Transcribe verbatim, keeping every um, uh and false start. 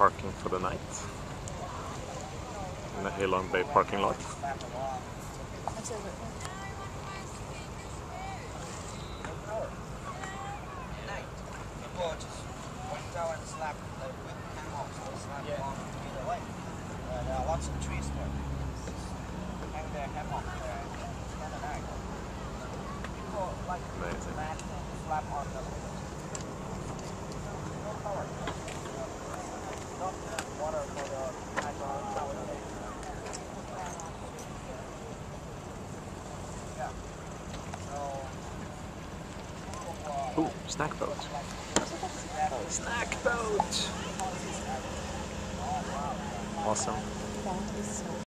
parking for the night in the Halong Bay parking lot. There are lots of trees there. Hang their hammock there and spend the night. People like to Amazing. land and slap on the no power. Not water for the hydro power. Yeah. So Ooh, snack boat. Snack boat! Awesome. That is so